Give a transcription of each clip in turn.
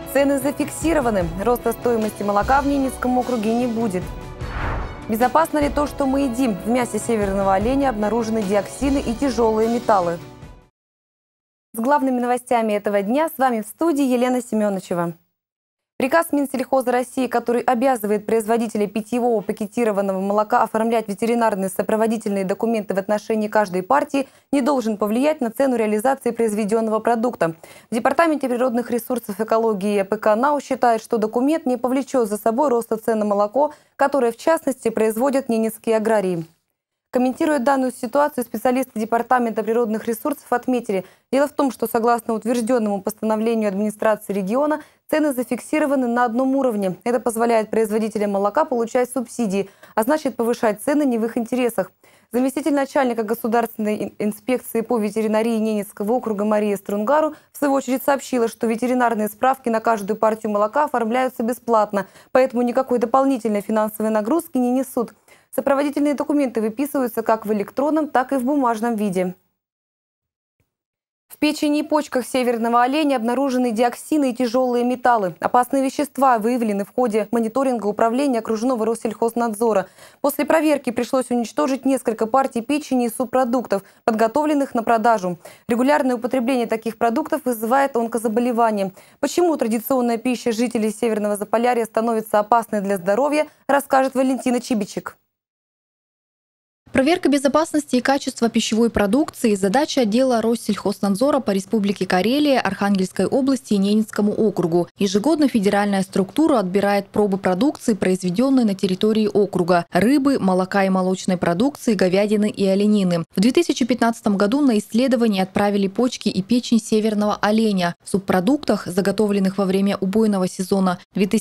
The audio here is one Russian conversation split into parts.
Цены зафиксированы. Роста стоимости молока в Ненецком округе не будет. Безопасно ли то, что мы едим? В мясе северного оленя обнаружены диоксины и тяжелые металлы. С главными новостями этого дня с вами в студии Елена Семеновичева. Приказ Минсельхоза России, который обязывает производителей питьевого пакетированного молока оформлять ветеринарные сопроводительные документы в отношении каждой партии, не должен повлиять на цену реализации произведенного продукта. В Департаменте природных ресурсов, экологии и АПК НАУ считают, что документ не повлечет за собой роста цен на молоко, которое в частности производят ненецкие аграрии. Комментируя данную ситуацию, специалисты Департамента природных ресурсов отметили, дело в том, что согласно утвержденному постановлению администрации региона, цены зафиксированы на одном уровне. Это позволяет производителям молока получать субсидии, а значит повышать цены не в их интересах. Заместитель начальника Государственной инспекции по ветеринарии Ненецкого округа Мария Струнгару в свою очередь сообщила, что ветеринарные справки на каждую партию молока оформляются бесплатно, поэтому никакой дополнительной финансовой нагрузки не несут. Сопроводительные документы выписываются как в электронном, так и в бумажном виде. В печени и почках северного оленя обнаружены диоксины и тяжелые металлы. Опасные вещества выявлены в ходе мониторинга управления окружного Россельхознадзора. После проверки пришлось уничтожить несколько партий печени и субпродуктов, подготовленных на продажу. Регулярное употребление таких продуктов вызывает онкозаболевания. Почему традиционная пища жителей Северного Заполярья становится опасной для здоровья, расскажет Валентина Чибичек. Проверка безопасности и качества пищевой продукции – задача отдела Россельхознадзора по Республике Карелия, Архангельской области и Ненецкому округу. Ежегодно федеральная структура отбирает пробы продукции, произведенной на территории округа – рыбы, молока и молочной продукции, говядины и оленины. В 2015 году на исследование отправили почки и печень северного оленя. В субпродуктах, заготовленных во время убойного сезона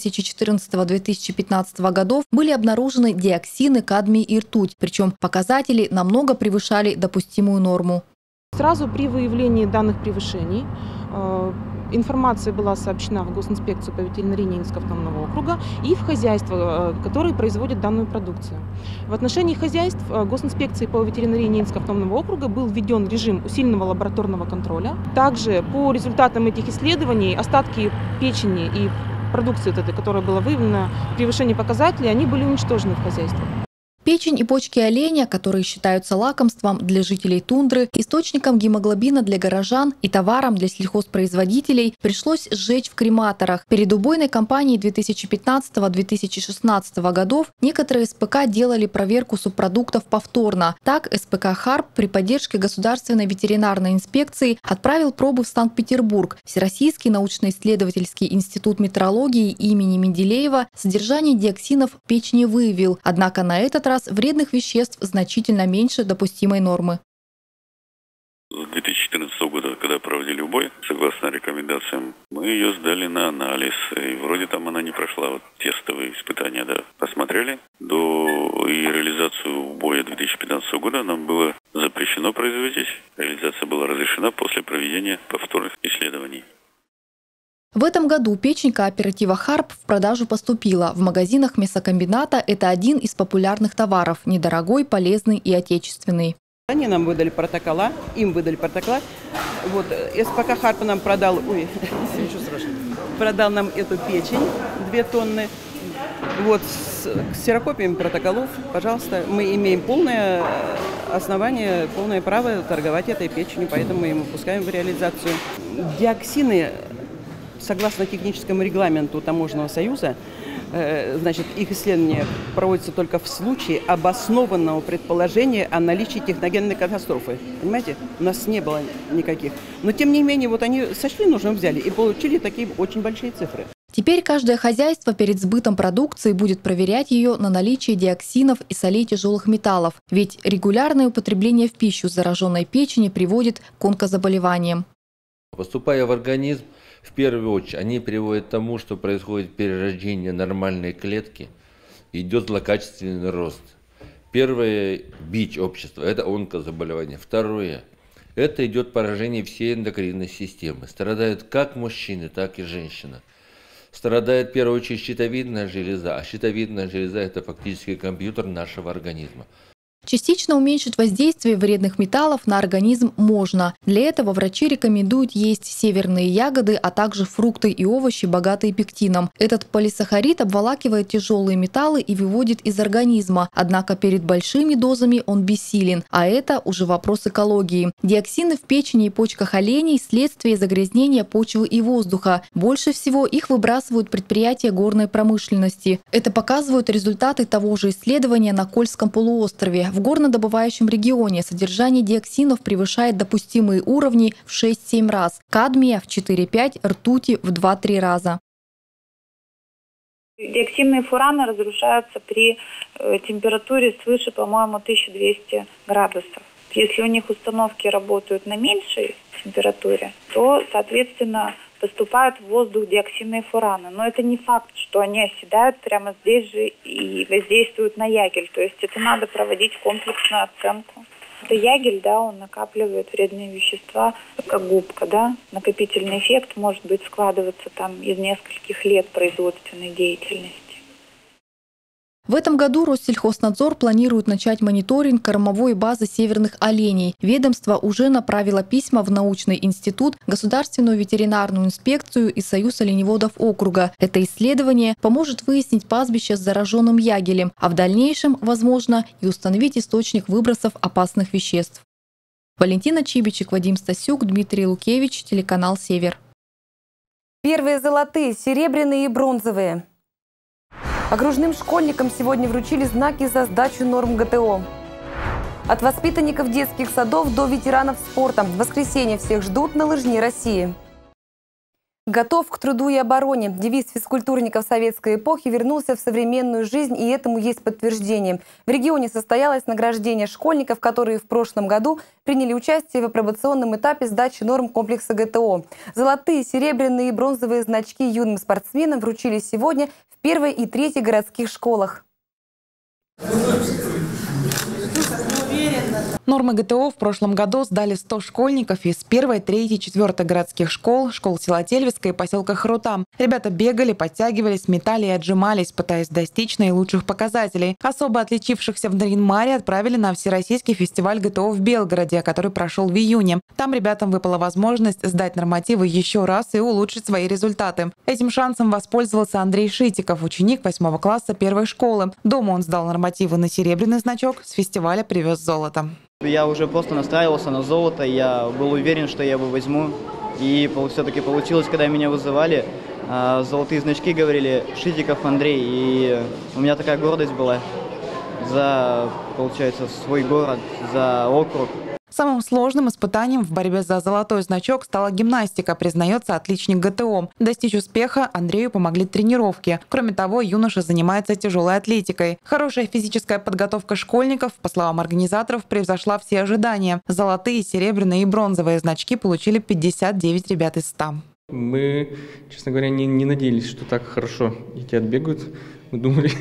2014-2015 годов, были обнаружены диоксины, кадмий и ртуть, причем показатели намного превышали допустимую норму. Сразу при выявлении данных превышений информация была сообщена в Госинспекцию по ветеринарии Ненецкого автономного округа и в хозяйства, которые производят данную продукцию. В отношении хозяйств Госинспекции по ветеринарии Ненецкого автономного округа был введен режим усиленного лабораторного контроля. Также по результатам этих исследований остатки печени и продукции, которая была выявлена, превышение показателей, они были уничтожены в хозяйствах. Печень и почки оленя, которые считаются лакомством для жителей тундры, источником гемоглобина для горожан и товаром для сельхозпроизводителей, пришлось сжечь в крематорах. Перед убойной кампанией 2015-2016 годов некоторые СПК делали проверку субпродуктов повторно. Так, СПК «Харп» при поддержке Государственной ветеринарной инспекции отправил пробы в Санкт-Петербург. Всероссийский научно-исследовательский институт метрологии имени Менделеева содержание диоксинов в печени выявил, однако на этот раз вредных веществ значительно меньше допустимой нормы. С 2014 года, когда проводили убой, согласно рекомендациям, мы ее сдали на анализ. И вроде там она не прошла. Вот тестовые испытания, да. Посмотрели. До и реализацию убоя 2015 года нам было запрещено производить. Реализация была разрешена после проведения повторных исследований. В этом году печень кооператива «Харп» в продажу поступила. В магазинах мясокомбината это один из популярных товаров – недорогой, полезный и отечественный. Они нам выдали протокола, им выдали протокола. Вот, СПК «Харп» нам продал, продал нам эту печень 2 тонны. Вот, с ксерокопиями протоколов, пожалуйста, мы имеем полное основание, полное право торговать этой печенью, поэтому мы им выпускаем в реализацию. Диоксины, согласно техническому регламенту Таможенного союза, значит, их исследование проводится только в случае обоснованного предположения о наличии техногенной катастрофы. Понимаете? У нас не было никаких. Но, тем не менее, вот они сочли нужным, взяли и получили такие очень большие цифры. Теперь каждое хозяйство перед сбытом продукции будет проверять ее на наличие диоксинов и солей тяжелых металлов. Ведь регулярное употребление в пищу зараженной печени приводит к онкозаболеваниям. Поступая в организм, в первую очередь, они приводят к тому, что происходит перерождение нормальной клетки, идет злокачественный рост. Первое – бич общества – это онкозаболевание. Второе – это идет поражение всей эндокринной системы. Страдают как мужчины, так и женщины. Страдает в первую очередь щитовидная железа, а щитовидная железа – это фактически компьютер нашего организма. Частично уменьшить воздействие вредных металлов на организм можно. Для этого врачи рекомендуют есть северные ягоды, а также фрукты и овощи, богатые пектином. Этот полисахарид обволакивает тяжелые металлы и выводит из организма. Однако перед большими дозами он бессилен. А это уже вопрос экологии. Диоксины в печени и почках оленей – следствие загрязнения почвы и воздуха. Больше всего их выбрасывают предприятия горной промышленности. Это показывают результаты того же исследования на Кольском полуострове. В горнодобывающем регионе содержание диоксинов превышает допустимые уровни в 6-7 раз, кадмия в 4-5, ртути в 2-3 раза. Диоксинные фураны разрушаются при температуре свыше, по-моему, 1200 градусов. Если у них установки работают на меньшей температуре, то, соответственно, поступают в воздух диоксинные фураны. Но это не факт, что они оседают прямо здесь же и воздействуют на ягель. То есть это надо проводить комплексную оценку. Это ягель, да, он накапливает вредные вещества, как губка, да. Накопительный эффект может быть складываться там из нескольких лет производственной деятельности. В этом году Россельхознадзор планирует начать мониторинг кормовой базы северных оленей. Ведомство уже направило письма в научный институт, Государственную ветеринарную инспекцию и Союз оленеводов округа. Это исследование поможет выяснить пастбище с зараженным ягелем, а в дальнейшем, возможно, и установить источник выбросов опасных веществ. Валентина Чибичек, Вадим Стасюк, Дмитрий Лукевич, телеканал «Север». Первые золотые, серебряные и бронзовые. Окружным школьникам сегодня вручили знаки за сдачу норм ГТО. От воспитанников детских садов до ветеранов спорта. В воскресенье всех ждут на лыжне России. «Готов к труду и обороне». Девиз физкультурников советской эпохи вернулся в современную жизнь, и этому есть подтверждение. В регионе состоялось награждение школьников, которые в прошлом году приняли участие в апробационном этапе сдачи норм комплекса ГТО. Золотые, серебряные и бронзовые значки юным спортсменам вручили сегодня в 1-й и 3-й городских школах. Нормы ГТО в прошлом году сдали 100 школьников из 1-й, 3-й, 4-й городских школ села Тельвицкая и поселка Хрута. Ребята бегали, подтягивались, метали и отжимались, пытаясь достичь наилучших показателей. Особо отличившихся в Нарьян-Маре отправили на Всероссийский фестиваль ГТО в Белгороде, который прошел в июне. Там ребятам выпала возможность сдать нормативы еще раз и улучшить свои результаты. Этим шансом воспользовался Андрей Шитиков, ученик 8 класса 1-й школы. Дома он сдал нормативы на серебряный значок, с фестиваля привез золото. Я уже просто настраивался на золото, я был уверен, что я его возьму. И все-таки получилось, когда меня вызывали, золотые значки говорили «Шитиков Андрей». И у меня такая гордость была за, получается, свой город, за округ. Самым сложным испытанием в борьбе за золотой значок стала гимнастика, признается отличник ГТО. Достичь успеха Андрею помогли тренировки. Кроме того, юноша занимается тяжелой атлетикой. Хорошая физическая подготовка школьников, по словам организаторов, превзошла все ожидания. Золотые, серебряные и бронзовые значки получили 59 ребят из 100. Мы, честно говоря, не надеялись, что так хорошо дети отбегают. Мы думали,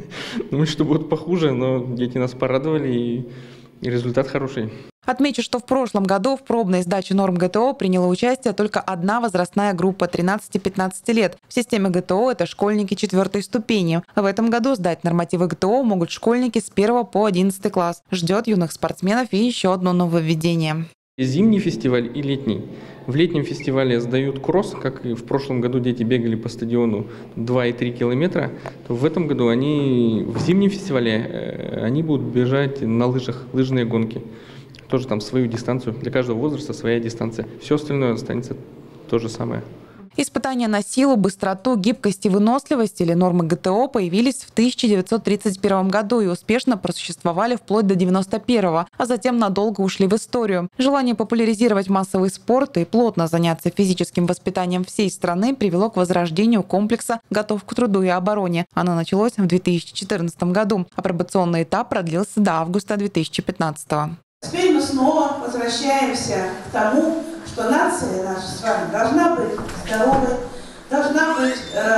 что будет похуже, но дети нас порадовали, и результат хороший. Отмечу, что в прошлом году в пробной сдаче норм ГТО приняла участие только одна возрастная группа 13-15 лет. В системе ГТО это школьники 4-й ступени. В этом году сдать нормативы ГТО могут школьники с 1 по 11 класс. Ждет юных спортсменов и еще одно нововведение. Зимний фестиваль и летний. В летнем фестивале сдают кросс, как и в прошлом году дети бегали по стадиону 2 и 3 километра. То в этом году в зимнем фестивале они будут бежать на лыжах, лыжные гонки. Тоже там свою дистанцию. Для каждого возраста своя дистанция. Все остальное останется то же самое. Испытания на силу, быстроту, гибкость и выносливость или нормы ГТО появились в 1931 году и успешно просуществовали вплоть до 1991-го, а затем надолго ушли в историю. Желание популяризировать массовый спорт и плотно заняться физическим воспитанием всей страны привело к возрождению комплекса «Готов к труду и обороне». Оно началось в 2014 году. Апробационный этап продлился до августа 2015 года. Теперь мы снова возвращаемся к тому, что нация наша с вами должна быть здоровой, должна быть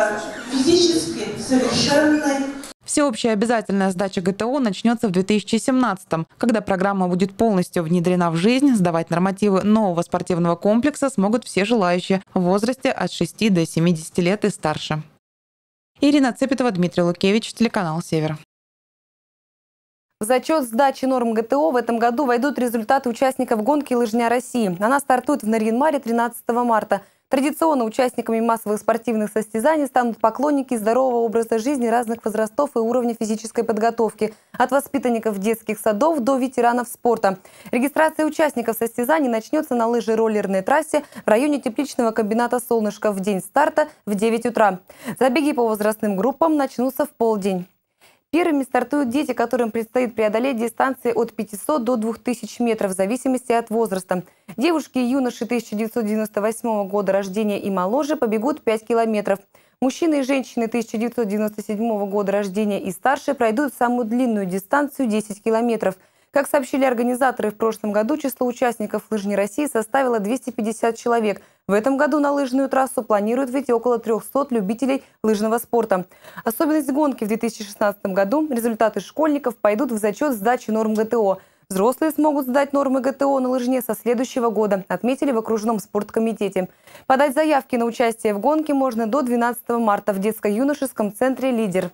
физически совершенной. Всеобщая обязательная сдача ГТО начнется в 2017-м. Когда программа будет полностью внедрена в жизнь, сдавать нормативы нового спортивного комплекса смогут все желающие в возрасте от 6 до 70 лет и старше. Ирина Цепетова, Дмитрий Лукевич, телеканал «Север». В зачет сдачи норм ГТО в этом году войдут результаты участников гонки «Лыжня России». Она стартует в Нарьян-Маре 13 марта. Традиционно участниками массовых спортивных состязаний станут поклонники здорового образа жизни разных возрастов и уровня физической подготовки. От воспитанников детских садов до ветеранов спорта. Регистрация участников состязаний начнется на лыжероллерной трассе в районе тепличного комбината «Солнышко» в день старта в 9 утра. Забеги по возрастным группам начнутся в полдень. Первыми стартуют дети, которым предстоит преодолеть дистанции от 500 до 2000 метров в зависимости от возраста. Девушки и юноши 1998 года рождения и моложе побегут 5 километров. Мужчины и женщины 1997 года рождения и старше пройдут самую длинную дистанцию 10 километров. Как сообщили организаторы, в прошлом году число участников «Лыжни России» составило 250 человек. В этом году на лыжную трассу планируют выйти около 300 любителей лыжного спорта. Особенность гонки в 2016 году – результаты школьников пойдут в зачет сдачи норм ГТО. Взрослые смогут сдать нормы ГТО на лыжне со следующего года, отметили в окружном спорткомитете. Подать заявки на участие в гонке можно до 12 марта в детско-юношеском центре «Лидер».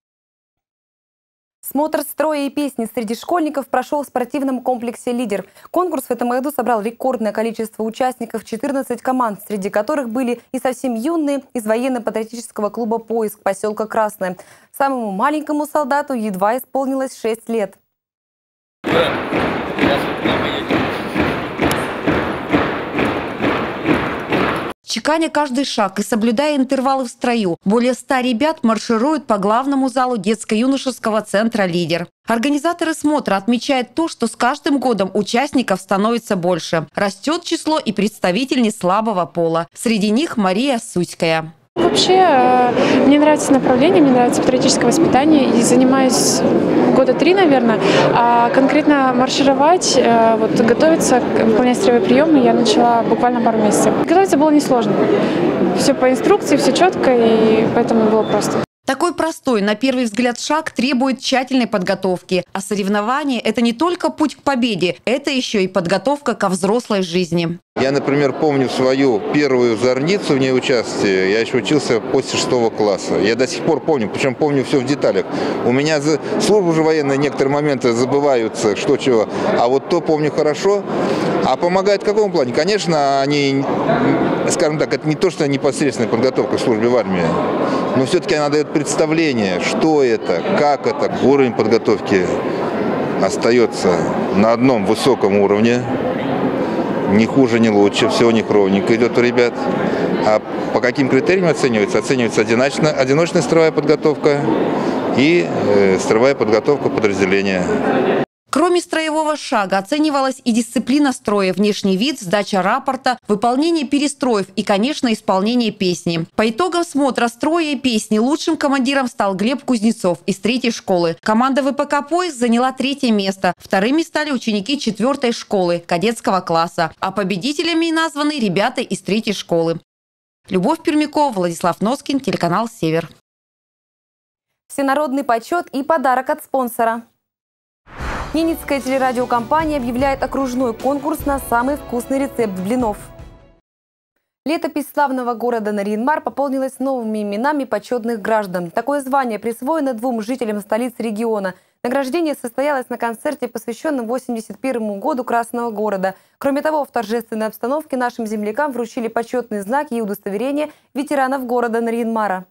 Смотр строя и песни среди школьников прошел в спортивном комплексе «Лидер». Конкурс в этом году собрал рекордное количество участников – 14 команд, среди которых были и совсем юные из военно-патриотического клуба «Поиск» поселка Красное. Самому маленькому солдату едва исполнилось 6 лет. Чеканя каждый шаг и соблюдая интервалы в строю, более 100 ребят маршируют по главному залу детско-юношеского центра «Лидер». Организаторы смотра отмечают то, что с каждым годом участников становится больше. Растет число и представительниц слабого пола. Среди них Мария Суськая. Вообще, мне нравится направление, мне нравится патриотическое воспитание. И занимаюсь года 3, наверное. А конкретно маршировать, готовиться, выполнять строевые приемы я начала буквально пару месяцев. Готовиться было несложно. Все по инструкции, все четко, и поэтому было просто. Такой простой, на первый взгляд, шаг требует тщательной подготовки. А соревнование – это не только путь к победе, это еще и подготовка ко взрослой жизни. Я, например, помню свою первую зорницу в ней участие. Я еще учился после 6 класса. Я до сих пор помню, причем помню все в деталях. У меня за службу уже военной некоторые моменты забываются, что чего. А вот то помню хорошо. А помогает в каком плане? Конечно, они, скажем так, это не то, что непосредственная подготовка к службе в армии. Но все-таки она дает представление, что это, как это. Уровень подготовки остается на одном высоком уровне. Ни хуже, ни лучше, все у них ровненько идет у ребят. А по каким критериям оценивается? Оценивается одиночная строевая подготовка и строевая подготовка подразделения. Кроме строевого шага оценивалась и дисциплина строя, внешний вид, сдача рапорта, выполнение перестроев и, конечно, исполнение песни. По итогам смотра строя и песни лучшим командиром стал Глеб Кузнецов из 3-й школы. Команда ВПК «Поиск» заняла 3-е место. Вторыми стали ученики 4-й школы, кадетского класса. А победителями названы ребята из 3-й школы. Любовь Пермякова, Владислав Носкин, телеканал «Север». Всенародный почет и подарок от спонсора. Ненецкая телерадиокомпания объявляет окружной конкурс на самый вкусный рецепт блинов. Летопись славного города Нарьян-Мар пополнилась новыми именами почетных граждан. Такое звание присвоено 2 жителям столицы региона. Награждение состоялось на концерте, посвященном 81-му году Красного города. Кроме того, в торжественной обстановке нашим землякам вручили почетные знаки и удостоверения ветеранов города Нарьян-Мара.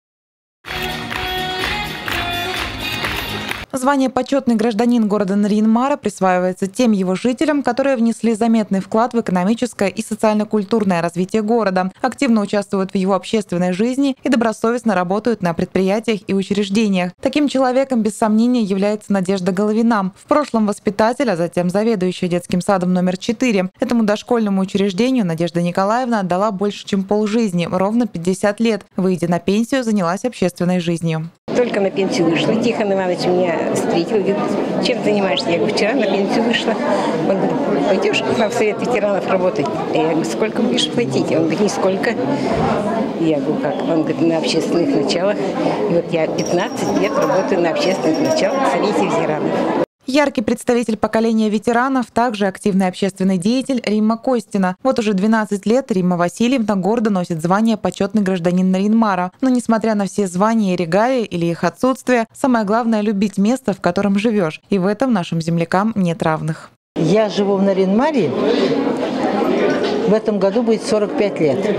Звание «Почетный гражданин города Нарьян-Мара» присваивается тем его жителям, которые внесли заметный вклад в экономическое и социально-культурное развитие города, активно участвуют в его общественной жизни и добросовестно работают на предприятиях и учреждениях. Таким человеком, без сомнения, является Надежда Головина. В прошлом воспитатель, а затем заведующая детским садом номер 4. Этому дошкольному учреждению Надежда Николаевна отдала больше, чем полжизни, ровно 50 лет. Выйдя на пенсию, занялась общественной жизнью. Только на пенсию вышла. Тихон Иванович меня встретил, говорит, чем занимаешься? Я говорю, вчера на пенсию вышла. Он говорит, пойдешь к нам в совет ветеранов работать? Я говорю, сколько будешь платить? Он говорит, нисколько. Я говорю, как? Он говорит, на общественных началах. И вот я 15 лет работаю на общественных началах в совете ветеранов. Яркий представитель поколения ветеранов, также активный общественный деятель Римма Костина. Вот уже 12 лет Римма Васильевна гордо носит звание «Почетный гражданин Нарьян-Мара». Но несмотря на все звания и регалии или их отсутствие, самое главное – любить место, в котором живешь. И в этом нашим землякам нет равных. Я живу в Нарьян-Маре. В этом году будет 45 лет.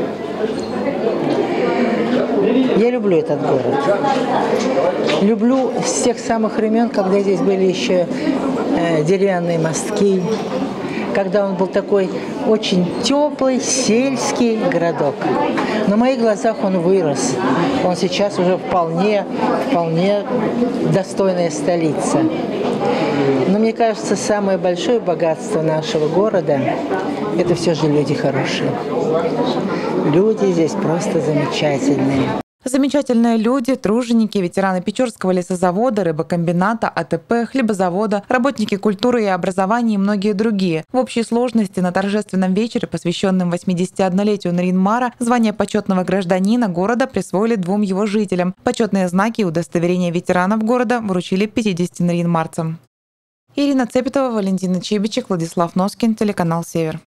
Я люблю этот город. Люблю с тех самых времен, когда здесь были еще деревянные мостки, когда он был такой очень теплый, сельский городок. На моих глазах он вырос. Он сейчас уже вполне достойная столица. Но мне кажется, самое большое богатство нашего города – это все же люди хорошие. Люди здесь просто замечательные. Замечательные люди, труженики, ветераны Печорского лесозавода, рыбокомбината, АТП, хлебозавода, работники культуры и образования и многие другие. В общей сложности на торжественном вечере, посвященном 81-летию Нарьян-Мара, звание почетного гражданина города присвоили 2 его жителям. Почетные знаки и удостоверения ветеранов города вручили 50 нарьян-марцам. Ирина Цепетова, Валентина Чибичек, Владислав Носкин, телеканал «Север».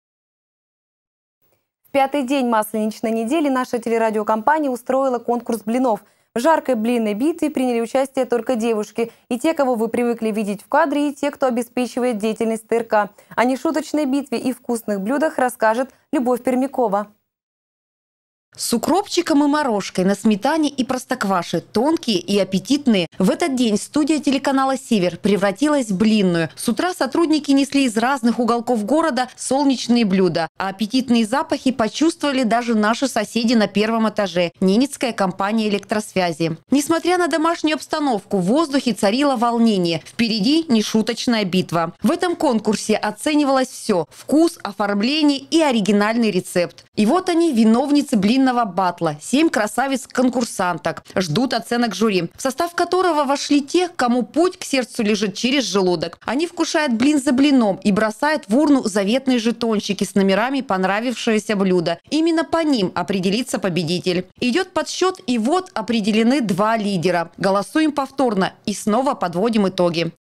В 5-й день Масленичной недели наша телерадиокомпания устроила конкурс блинов. В жаркой блинной битве приняли участие только девушки. И те, кого вы привыкли видеть в кадре, и те, кто обеспечивает деятельность ТРК. О нешуточной битве и вкусных блюдах расскажет Любовь Пермякова. С укропчиком и морожкой на сметане и простокваше, тонкие и аппетитные. В этот день студия телеканала «Север» превратилась в блинную. С утра сотрудники несли из разных уголков города солнечные блюда. А аппетитные запахи почувствовали даже наши соседи на 1-м этаже – Ненецкая компания электросвязи. Несмотря на домашнюю обстановку, в воздухе царило волнение. Впереди нешуточная битва. В этом конкурсе оценивалось все – вкус, оформление и оригинальный рецепт. И вот они, виновницы блинного батла. 7 красавиц-конкурсанток ждут оценок жюри, в состав которого вошли те, кому путь к сердцу лежит через желудок. Они вкушают блин за блином и бросают в урну заветные жетончики с номерами понравившегося блюда. Именно по ним определится победитель. Идет подсчет, и вот определены 2 лидера. Голосуем повторно и снова подводим итоги.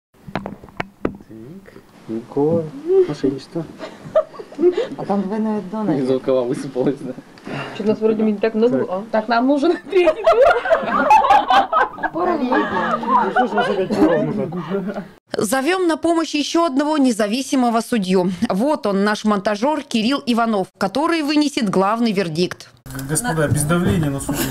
Никола, мошенничество. А там двойное дно. Из рукава высыпалось, да. Что-то у нас вроде не так много было. Так, нам нужен третий тур. Зовем на помощь еще одного независимого судью. Вот он, наш монтажер Кирилл Иванов, который вынесет главный вердикт. Господа, без давления на судью.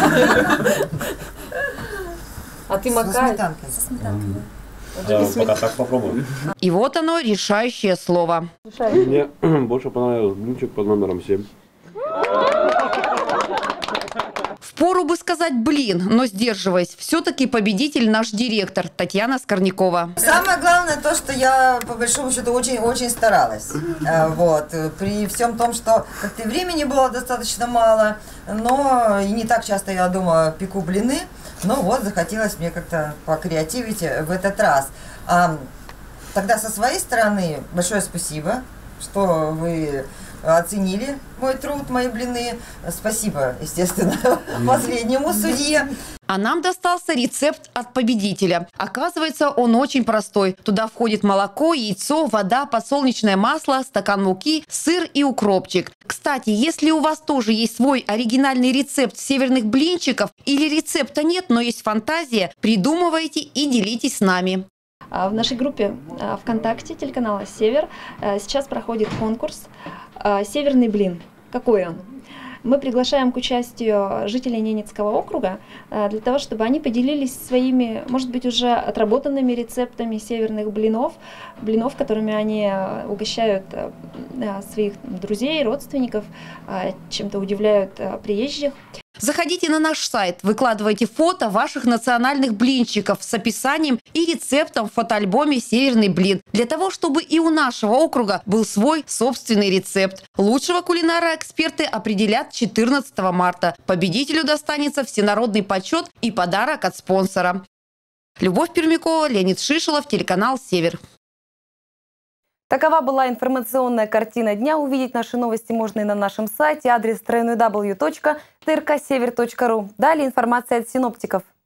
А ты макаешь? Со сметанкой. Пока так попробуем. И вот оно, решающее слово. Мне больше понравился блинчик под номером 7. Впору бы сказать «блин», но сдерживаясь, все-таки победитель наш директор Татьяна Скорнякова. Самое главное то, что я по большому счету очень старалась. Вот. При всем том, что как-то и времени было достаточно мало, но и не так часто, я думаю, пеку блины. Но вот захотелось мне как-то покреативить в этот раз. Тогда со своей стороны большое спасибо, что вы оценили мой труд, мои блины. Спасибо, естественно, последнему судье. А нам достался рецепт от победителя. Оказывается, он очень простой. Туда входит молоко, яйцо, вода, подсолнечное масло, стакан муки, сыр и укропчик. Кстати, если у вас тоже есть свой оригинальный рецепт северных блинчиков или рецепта нет, но есть фантазия, придумывайте и делитесь с нами. В нашей группе ВКонтакте телеканала «Север» сейчас проходит конкурс «Северный блин». Какой он? Мы приглашаем к участию жителей Ненецкого округа для того, чтобы они поделились своими, может быть, уже отработанными рецептами северных блинов, которыми они угощают своих друзей, родственников, чем-то удивляют приезжих. Заходите на наш сайт, выкладывайте фото ваших национальных блинчиков с описанием и рецептом в фотоальбоме «Северный блин», для того, чтобы и у нашего округа был свой собственный рецепт. Лучшего кулинара эксперты определят 14 марта. Победителю достанется всенародный почет и подарок от спонсора. Любовь Пермякова, Леонид Шишелов, телеканал «Север». Такова была информационная картина дня. Увидеть наши новости можно и на нашем сайте. Адрес www.trksever.ru. Далее информация от синоптиков.